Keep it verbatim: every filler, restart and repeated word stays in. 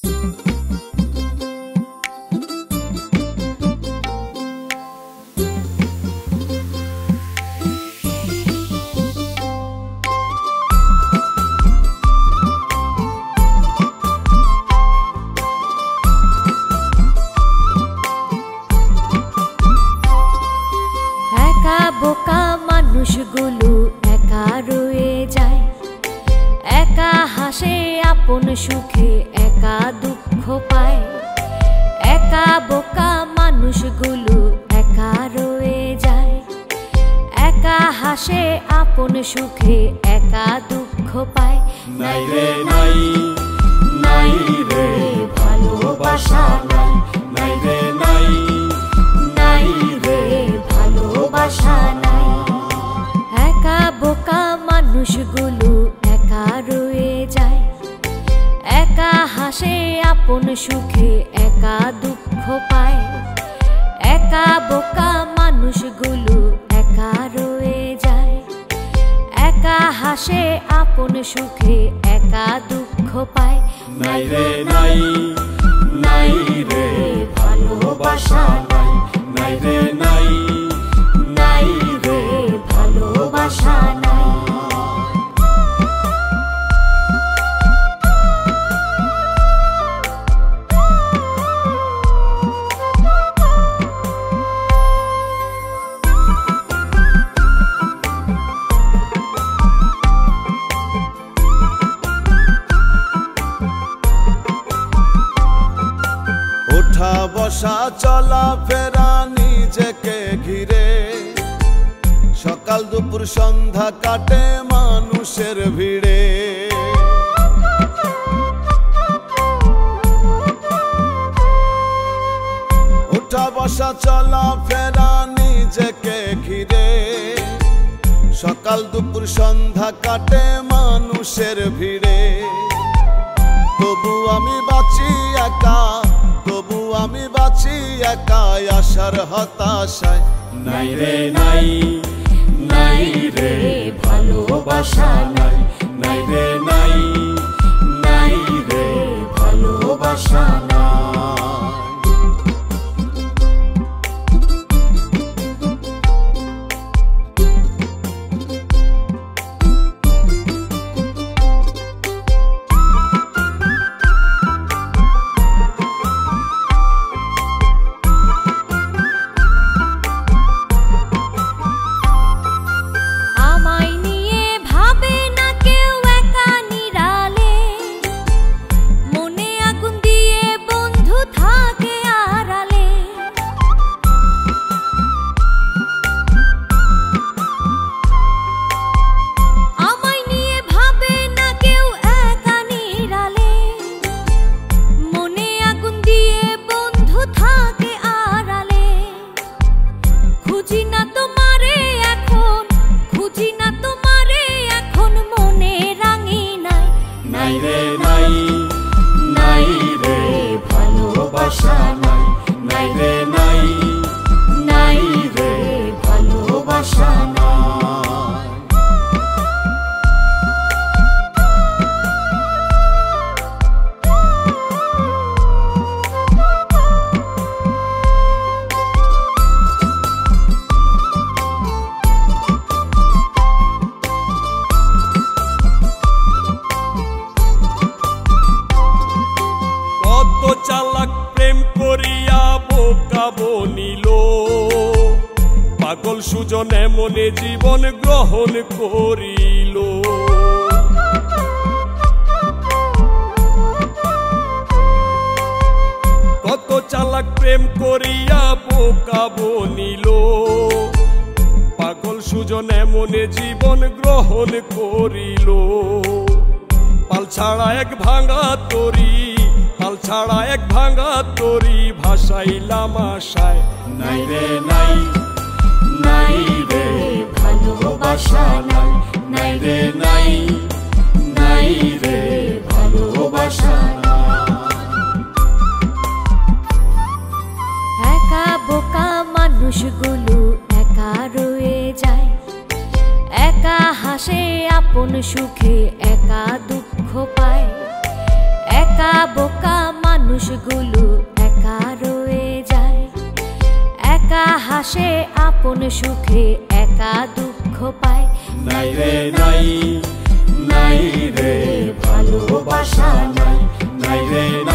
বোকা মানুষগুলো একা রয়ে যায়, একা হাসে আপন সুখে একা দুঃখ পায়। একা বোকা মানুষগুলো একা রয়ে যায়, একা হাসে আপন সুখে একা দুঃখ পায়। নাই রে নাই, নাই রে ভালোবাসা নাই, নাই রে নাই, নাই রে ভালোবাসা নাই। একা বোকা মানুষগুলো একা রয়ে যায়, একা হাসে আপন সুখে একা দুঃখ পায়। একা বোকা মানুষগুলো একা রয়ে যায়, একা হাসে আপন সুখে একা দুঃখ পায়। নাই রে নাই, নাই রে ভালোবাসা নাই, নাই রে নাই, নাই রে ভালোবাসা নাই। ওঠা বসা চলা ফেরা নিজেকে ঘিরে, সকাল দুপুর সন্ধ্যা কাটে মানুষের ভিড়ে। ওঠা বসা চলা ফেরা নিজেকে ঘিরে, সকাল দুপুর সন্ধ্যা কাটে মানুষের ভিড়ে। তবু আমি বাঁচি একা, তবু আমি বাঁচি একা আশার হতাশায়। নাই রে নাই, নাই রে ভালোবাসা নাই, নাই রে নাই, নাই রে ভালোবাসা নাই। নাই রে নাই, নাই রে ভালোবাসা নাই, নাই রে নাই, নাই রে ভালোবাসা নাই। চালাক প্রেম করিয়া বোকা বনিল, পাগল সুজনে মনে জীবন গ্রহণ করিল। কত চালাক প্রেম করিয়া বোকা বনিল, পাগল সুজনে মনে জীবন গ্রহণ করিল। পাল ছাড়া এক ভাঙা তরি, পাল ছাড়া এক ভাঙা তরি ভাসাইলাম আশায়। নাই রে নাই, নাই রে ভালোবাসা নাই, নাই রে নাই, নাই রে ভালোবাসা নাই। একা বোকা মানুষগুলো একা রয়ে যায়, একা হাসে আপন সুখে একা দুঃখ পায়। একা বোকা মানুষগুলো একা রয়ে যায়। একা হাসে আপন সুখে, একা দুঃখ পায়। নাই রে নাই, নাই রে ভালোবাসা নাই, নাই রে